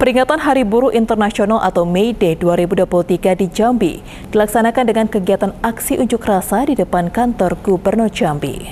Peringatan Hari Buruh Internasional atau May Day 2023 di Jambi dilaksanakan dengan kegiatan aksi unjuk rasa di depan kantor Gubernur Jambi.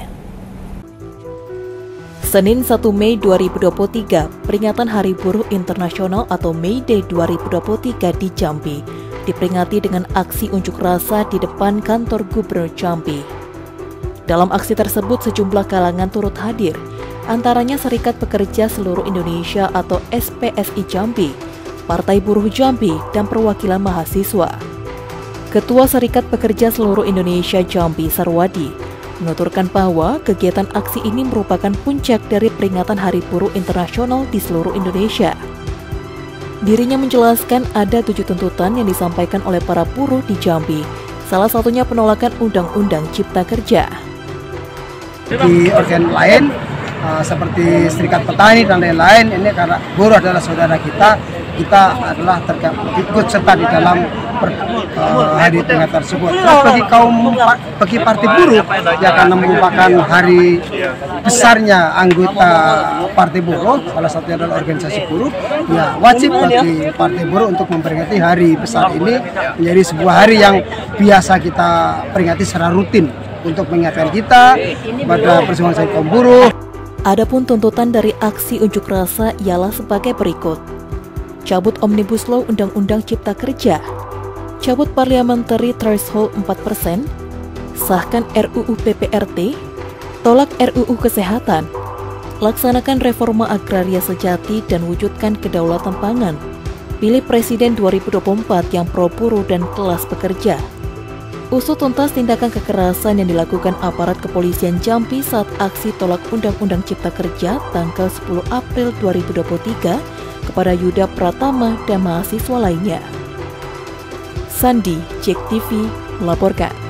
Senin 1 Mei 2023, peringatan Hari Buruh Internasional atau May Day 2023 di Jambi diperingati dengan aksi unjuk rasa di depan kantor Gubernur Jambi. Dalam aksi tersebut sejumlah kalangan turut hadir, antaranya Serikat Pekerja Seluruh Indonesia atau SPSI Jambi, Partai Buruh Jambi, dan perwakilan mahasiswa. Ketua Serikat Pekerja Seluruh Indonesia Jambi, Sarwadi, menuturkan bahwa kegiatan aksi ini merupakan puncak dari peringatan Hari Buruh Internasional di seluruh Indonesia. Dirinya menjelaskan ada 7 tuntutan yang disampaikan oleh para buruh di Jambi, salah satunya penolakan Undang-Undang Cipta Kerja. Di organ lain, seperti Serikat Petani dan lain-lain, ini karena buruh adalah saudara kita adalah ikut serta di dalam hari peringatan tersebut. Terus bagi Partai Buruh, ya karena merupakan hari besarnya anggota Partai Buruh, salah satunya adalah organisasi buruh, ya wajib bagi Partai Buruh untuk memperingati hari besar ini menjadi sebuah hari yang biasa kita peringati secara rutin untuk mengingatkan kita pada perjuangan kaum buruh. Adapun tuntutan dari aksi unjuk rasa ialah sebagai berikut: cabut Omnibus Law Undang-Undang Cipta Kerja, cabut Parliamentary Threshold 4%, sahkan RUU PPRT, tolak RUU Kesehatan, laksanakan reforma agraria sejati dan wujudkan kedaulatan pangan, pilih Presiden 2024 yang pro buruh dan kelas pekerja. Usut tuntas tindakan kekerasan yang dilakukan aparat kepolisian Jambi saat aksi tolak Undang-Undang Cipta Kerja tanggal 10 April 2023 kepada Yuda Pratama dan mahasiswa lainnya. Sandi, JEK TV, melaporkan.